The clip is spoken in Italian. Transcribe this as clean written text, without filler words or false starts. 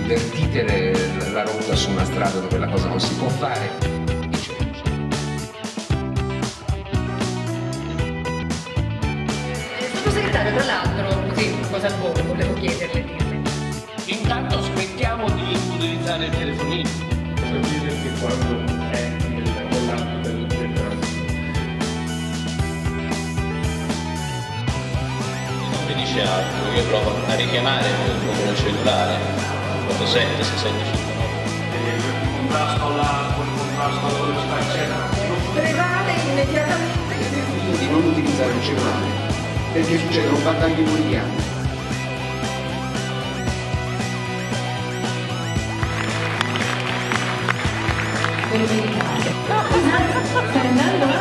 invertite la rotta su una strada dove la cosa non si può fare. Sottosegretario, tra l'altro, così, cosa al volo, volevo chiederle, dirle. Intanto smettiamo di utilizzare il telefonino. Per dire che quando è nell'ambito del Non mi dice altro, io provo a richiamare il numero cellulare, 87 6659. il contrasto all'acqua, il contrasto alla velocità, eccetera. Prevale immediatamente. Di non utilizzare il cellulare, perché succedono battaglie quotidiane. Ve lo meritate. Stai andando?